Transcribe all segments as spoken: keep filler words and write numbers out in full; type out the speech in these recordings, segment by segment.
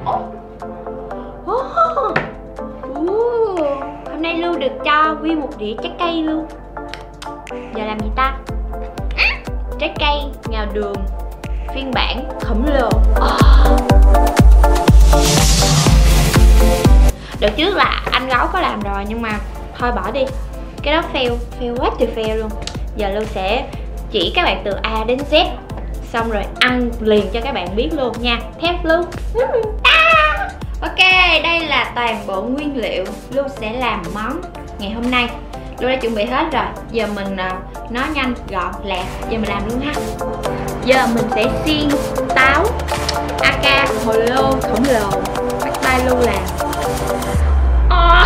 Oh. Uh. Hôm nay Lưu được cho nguyên một đĩa trái cây luôn. Giờ làm gì ta? Trái cây ngào đường phiên bản khổng lồ. Oh. Đợt trước là anh Gấu có làm rồi nhưng mà thôi bỏ đi, cái đó fail, fail quá thì fail luôn. Giờ Lưu sẽ chỉ các bạn từ A đến Z, xong rồi ăn liền cho các bạn biết luôn nha. Theo Lưu. À. Ok, đây là toàn bộ nguyên liệu Lưu sẽ làm món ngày hôm nay. Lưu đã chuẩn bị hết rồi. Giờ mình uh, nói nhanh gọn lẹ. Giờ mình làm luôn ha. Giờ mình sẽ xiên táo a ca hồ lô khổng lồ. Bắt tay Lưu làm. Oh.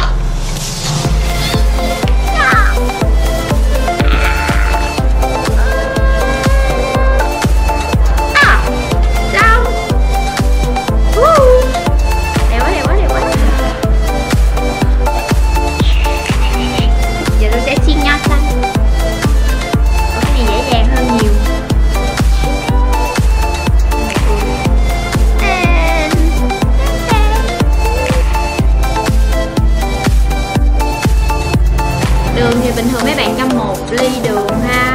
Đường thì bình thường mấy bạn cho một ly đường ha,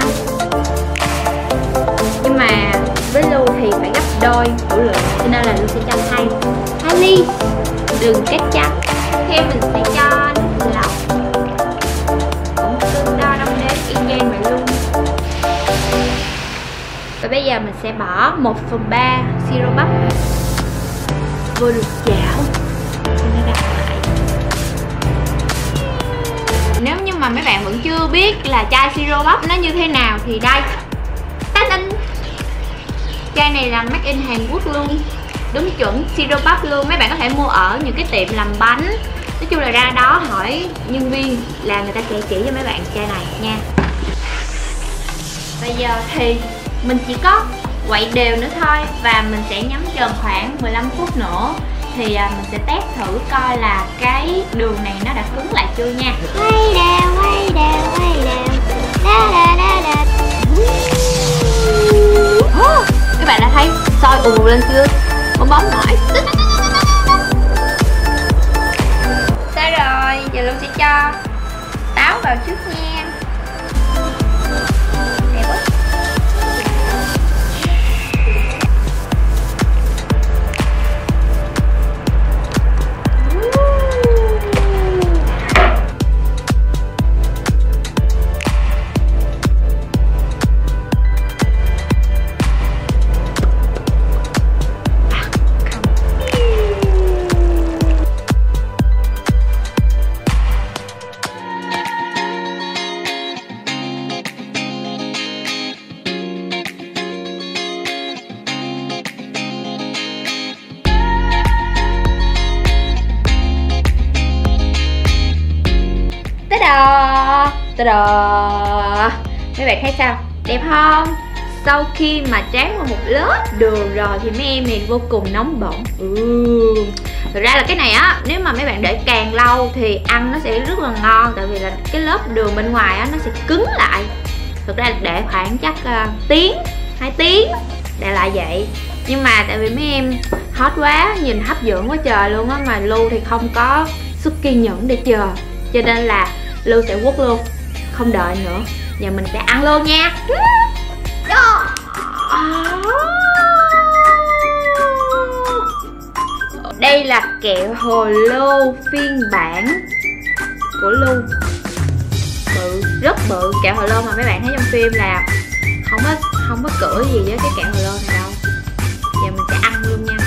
nhưng mà với Lưu thì phải gấp đôi hữu lượng cho nên là Lưu sẽ cho hai hai ly đường cát trắng. Theo mình sẽ cho nước lọc cũng tương đo đong đếm y chang vậy luôn. Và bây giờ mình sẽ bỏ một phần ba siro bắp vô lục chảo cho nó đặc lại. Nếu như mà mấy bạn vẫn chưa biết là chai siro bắp nó như thế nào thì đây, chai này là made in Hàn Quốc luôn, đúng chuẩn siro bắp luôn. Mấy bạn có thể mua ở những cái tiệm làm bánh, nói chung là ra đó hỏi nhân viên là người ta sẽ chỉ cho mấy bạn chai này nha. Bây giờ thì mình chỉ có quậy đều nữa thôi và mình sẽ nhắm chừng khoảng mười lăm phút nữa thì mình sẽ test thử coi là cái đường này nó đã cứng lại chưa nha. Quay đều, quay đều, quay đều. Da, da, da, da. Oh, các bạn đã thấy sôi ù lên chưa? Bóng bóng nổi. Sao rồi, giờ Lưu sẽ cho táo vào trước nha. Đẹp quá. Ta-da! Ta-da! Mấy bạn thấy sao? Đẹp không? Sau khi mà tráng qua một lớp đường rồi thì mấy em này vô cùng nóng bỏng. ừ. Thật ra là cái này á, nếu mà mấy bạn để càng lâu thì ăn nó sẽ rất là ngon. Tại vì là cái lớp đường bên ngoài á, nó sẽ cứng lại. Thực ra để khoảng chắc uh, tiếng, hai tiếng để lại vậy. Nhưng mà tại vì mấy em hot quá, nhìn hấp dẫn quá trời luôn á, mà Lưu thì không có sức kiên nhẫn để chờ, cho nên là Lưu sẽ quất luôn, không đợi nữa. Giờ mình sẽ ăn luôn nha. Đây là kẹo hồ lô phiên bản của Lưu, bự, rất bự. Kẹo hồ lô mà mấy bạn thấy trong phim là không có không có cửa gì với cái kẹo hồ lô này đâu. Giờ mình sẽ ăn luôn nha.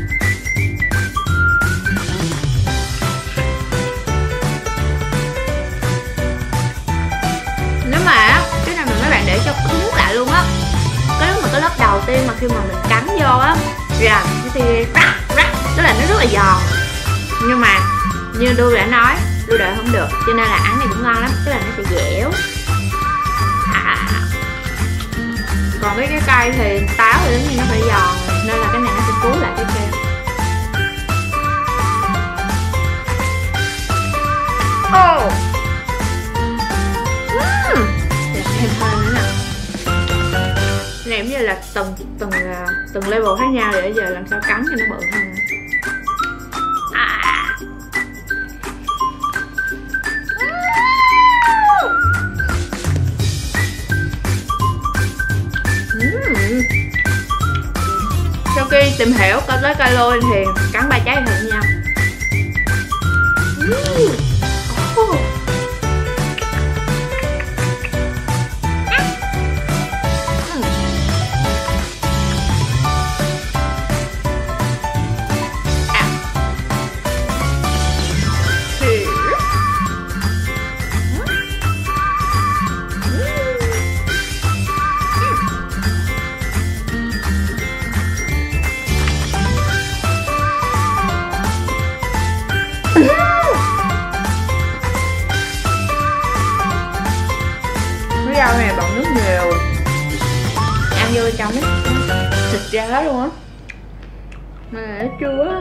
Nếu mà cái này mà mấy bạn để cho cứng lại luôn á, cái lúc mà cái lớp đầu tiên mà khi mà mình cắn vô á là cái thì rắc rắc, tức là nó rất là giòn. Nhưng mà như Lưu đã nói, Lưu đợi không được, cho nên là ăn này cũng ngon lắm, tức là nó sẽ dẻo. À. Còn với cái cây thì táo thì giống như nó phải giòn, nên là cái này nó sẽ cứu lại cái kia. Oh. Uhm. Thêm hơn nữa nè. Này giống như là từng từng từng level khác nhau để giờ làm sao cắn cho nó bự hơn. tìm hiểu coi tới calo thì cắn ba trái thử nha. uhm. oh. Cái rau này bọng nước nhiều, ăn vô trong ấy thịt giá luôn á, mà nó chua.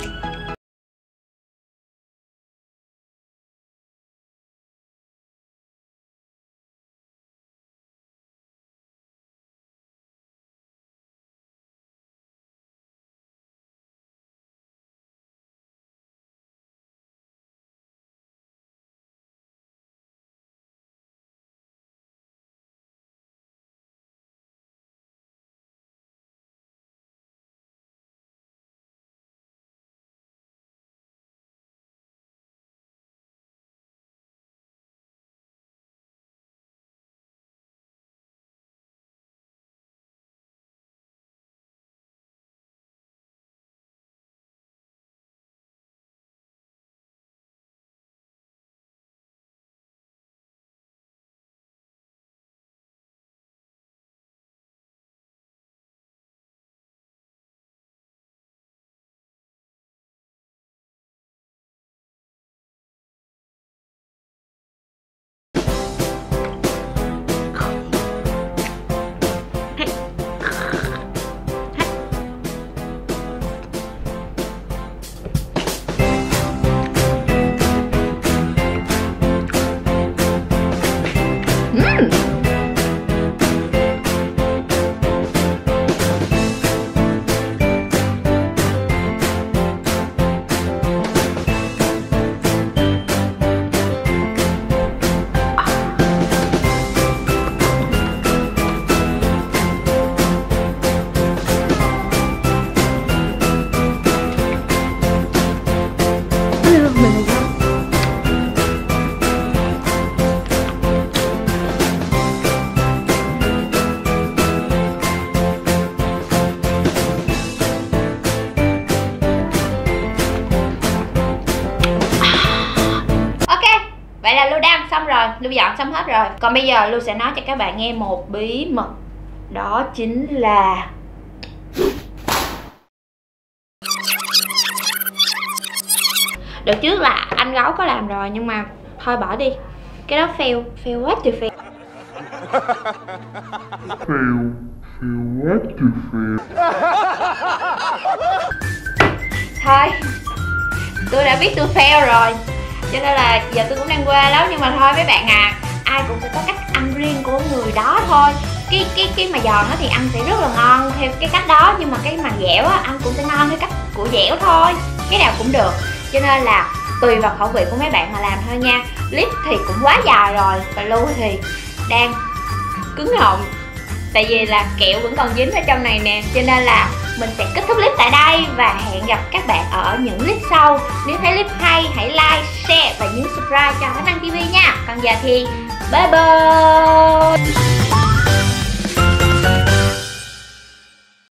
Vậy là Lưu đã ăn xong rồi, Lưu dọn xong hết rồi. Còn bây giờ Lưu sẽ nói cho các bạn nghe một bí mật. Đó chính là đợt trước là anh Gấu có làm rồi nhưng mà thôi bỏ đi. Cái đó fail, fail quá trời fail. Fail, fail quá trời fail. Thôi, tôi đã biết tôi fail rồi, cho nên là giờ tôi cũng đang quê lắm. Nhưng mà thôi mấy bạn à, ai cũng sẽ có cách ăn riêng của người đó thôi. Cái cái cái mà giòn nó thì ăn sẽ rất là ngon theo cái cách đó, nhưng mà cái mà dẻo á ăn cũng sẽ ngon theo cách của dẻo thôi. Cái nào cũng được, cho nên là tùy vào khẩu vị của mấy bạn mà làm thôi nha. Clip thì cũng quá dài rồi và Lưu thì đang cứng họng tại vì là kẹo vẫn còn dính ở trong này nè, cho nên là mình sẽ kết thúc clip tại đây và hẹn gặp các bạn ở những clip sau. Nếu thấy clip hay hãy like, share và nhấn subscribe cho Thánh Anh ti vi nha. Còn giờ thì bye bye.